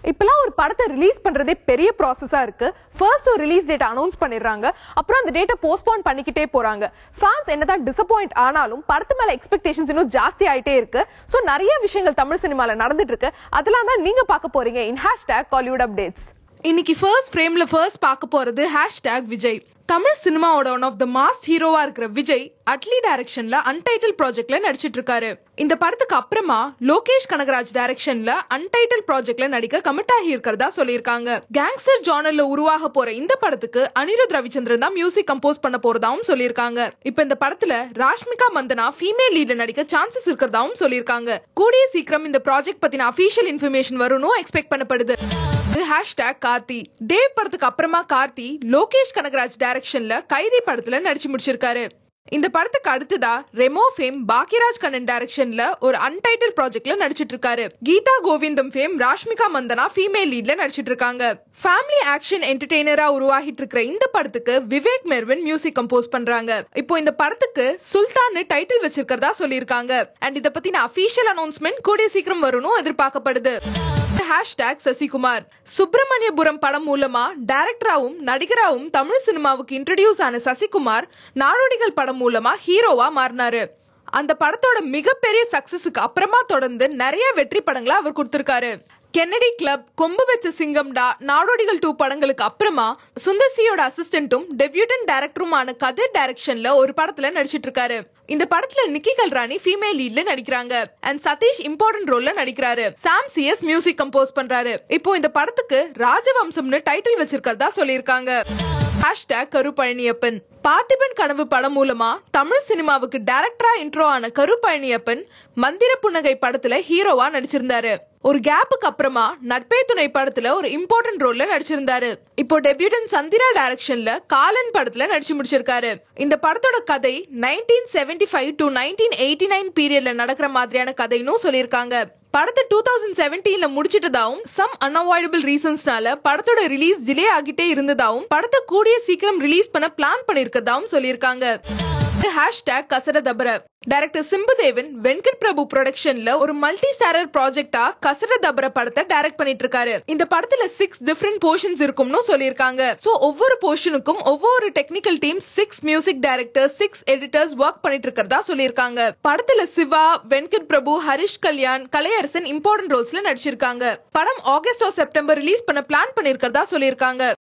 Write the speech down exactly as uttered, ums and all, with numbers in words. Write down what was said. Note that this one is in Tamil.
இப்பலாம் ஒரு படத்தை ரிலீஸ் பண்றதே பெரிய ப்ராசஸா இருக்கு. ஃபர்ஸ்ட் ஒரு ரிலீஸ் டேட் அனௌன்ஸ் பண்ணிடுறாங்க, அப்புறம் அந்த டேட்டை போஸ்ட்போன் பண்ணிக்கிட்டே போறாங்க. ஃபேன்ஸ் என்னதான் டிசப்பாயிண்ட் ஆனாலும் படத்து மேல எக்ஸ்பெக்டேஷன்ஸ் இன்னும் ஜாஸ்தி ஆயிட்டே இருக்கு. சோ நிறைய விஷயங்கள் தமிழ் சினிமால நடந்துட்டு இருக்கு. அதெல்லாம் தான் நீங்க பார்க்க போறீங்க இன் ஹேஷ்டாக் காலிவுட் அப்டேட்ஸ். இன்னைக்கு ஃபர்ஸ்ட் ஃப்ரேம்ல ஃபர்ஸ்ட் பார்க்க போறது ஹேஷ்டாக் விஜய். தமிழ் சினிமாவோட ஒன் ஆஃப் த மாஸ் ஹீரோவா இருக்கிற விஜய் அட்லி டைரக்ஷன்ல அன்டைட்டில் ப்ராஜெக்ட்ல நடிச்சிட்டு இருக்காரு. இந்த படத்துக்கு அப்புறமா லோகேஷ் கனகராஜ் டைரக்ஷன்ல அன்டைட்டில் ப்ராஜெக்ட்ல நடிக்க கமிட் ஆகி இருக்கிறதா சொல்லியிருக்காங்க. கேங்ஸ்டர் ஜானர்ல உருவாக போற இந்த படத்துக்கு அனிருத் ரவிச்சந்திரன் தான் மியூசிக் கம்போஸ் பண்ண போறதாவும் சொல்லியிருக்காங்க. இப்ப இந்த படத்துல ராஷ்மிகா மந்தனா ஃபீமேல் லீட்ல நடிக்க சான்சஸ் இருக்கிறதாவும் சொல்லியிருக்காங்க. கூடிய சீக்கிரம் இந்த ப்ராஜெக்ட் பத்தின அபிஷியல் இன்ஃபர்மேஷன் வரும்னு எக்ஸ்பெக்ட் பண்ணப்படுது. ஹேஷ்டாக் கார்த்தி. தேவ் படத்துக்கு அப்புறமா கார்த்தி லோகேஷ் கனகராஜ் டைரக்ஷன்ல கைதி படத்துல நடிச்சு முடிச்சிருக்காரு. இந்த படத்துக்கு அடுத்ததா ரெமோ ஃபேம் பாக்கியராஜ் கண்ணன் டைரக்ஷன்ல ஒரு அன்டைட்டில் ப்ராஜெக்ட்ல நடிச்சிட்டு இருக்காரு. கீதா கோவிந்தம் ஃபேம் ராஷ்மிகா மந்தனா ஃபீமேல் லீட்ல நடிச்சிட்டு இருக்காங்க. ஃபேமிலி ஆக்ஷன் என்டர்டெய்னரா உருவாகிட்டு இருக்கிற இந்த படத்துக்கு விவேக் மெர்வின் மியூசிக் கம்போஸ் பண்றாங்க. இப்போ இந்த படத்துக்கு சுல்தான் டைட்டில் வச்சிருக்கிறதா சொல்லியிருக்காங்க. அண்ட் இத பத்தின அபிஷியல் அனௌன்ஸ்மெண்ட் கூடிய சீக்கிரம் வரும்னு எதிர்பார்க்கப்படுது. ஹேஷ்டாக் சசிகுமார். சுப்பிரமணியபுரம் படம் மூலமா டைரக்டராவும் நடிகராவும் தமிழ் சினிமாவுக்கு இன்ட்ரோடியூஸ் ஆன சசிகுமார் நாடோடிகள் படம் மூலமா ஹீரோவா மாறினாரு. அந்த படத்தோட மிகப்பெரிய சக்சஸுக்கு அப்புறமா தொடர்ந்து நிறைய வெற்றி படங்களை அவர் கொடுத்திருக்காரு. கென்னடி கிளப், கொம்பு வச்ச சிங்கம்டா, நாடோடிகள் டூ படங்களுக்கு அப்புறமா சுந்தர்சியோட அசிஸ்டன்ட்டும் டெபியூட்டன் டைரக்டருமான கதிர் டைரக்ஷன்ல ஒரு படத்துல நடிச்சிட்டு இருக்காரு. இந்த படத்துல நிக்கி கல்ராணி ஃபீமேல் லீட்ல நடிக்கிறாங்க. அண்ட் சதீஷ் இம்பார்ட்டன்ட் ரோல்ல நடிக்கிறாரு. சாம் சிஎஸ் மியூசிக் கம்போஸ் பண்றாரு. இப்போ இந்த படத்துக்கு ராஜவம்சம்னு டைட்டில் வச்சிருக்கிறதா சொல்லியிருக்காங்க. ஹேஷ்டாக் கருப்பழனியப்பன். பார்த்திபன் கனவு படம் மூலமா தமிழ் சினிமாவுக்கு டைரக்டரா இன்ட்ரோ ஆன கருப்பழனியப்பன் மந்திர புன்னகை படத்துல ஹீரோவா நடிச்சிருந்தாரு. ஒரு கேப்புக்கு அப்புறமா நட்பே துணை படத்துல ஒரு இம்பார்ட்டன்ட் ரோல்ல நடிச்சிருந்தாரு. இப்போ டெபியூட்டன் சந்திரா டைரக்ஷன்ல காலன் படத்துல நடிச்சு முடிச்சிருக்காரு. இந்த படத்தோட கதை nineteen seventy five to nineteen eighty nine பீரியட்ல நடக்கிற மாதிரியான கதைன்னு சொல்லியிருக்காங்க. படத்தை டூ தௌசண்ட் செவன்டீன்ல முடிச்சிட்டதாவும் சம் அன்அவாய்டபிள் ரீசன்ஸ்னால படத்தோட ரிலீஸ் டிலே ஆகிட்டே இருந்ததாவும் படத்தை கூடிய சீக்கிரம் ரிலீஸ் பண்ண பிளான் பண்ணிருக்கதாவும் சொல்லியிருக்காங்க. ஹேஷ்டாக் கசரதபர. டைரக்டர் சிம்புதேவன் வெங்கட் பிரபு ப்ரொடக்ஷன்ல ஒரு மல்டி ஸ்டாரர் ப்ராஜெக்டா கசரதபர படத்தை டைரக்ட் பண்ணிட்டு இருக்காரு. இந்த படத்துல சிக்ஸ் டிஃபரெண்ட் போர்ஷன்ஸ் இருக்கும்னு சொல்லியிருக்காங்க. சோ ஒவ்வொரு போர்ஷனுக்கும் ஒவ்வொரு technical team six music directors six editors work பண்ணிட்டு இருக்கிறதா சொல்லியிருக்காங்க. படத்துல சிவா, வெங்கட் பிரபு, ஹரிஷ் கல்யாண், கலையரசன் இம்பார்ட்டன்ட் ரோல்ஸ்ல நடிச்சிருக்காங்க. படம் ஆகஸ்ட் ஆர் செப்டம்பர் ரிலீஸ் பண்ண பிளான் பண்ணிருக்கிறதா சொல்லியிருக்காங்க.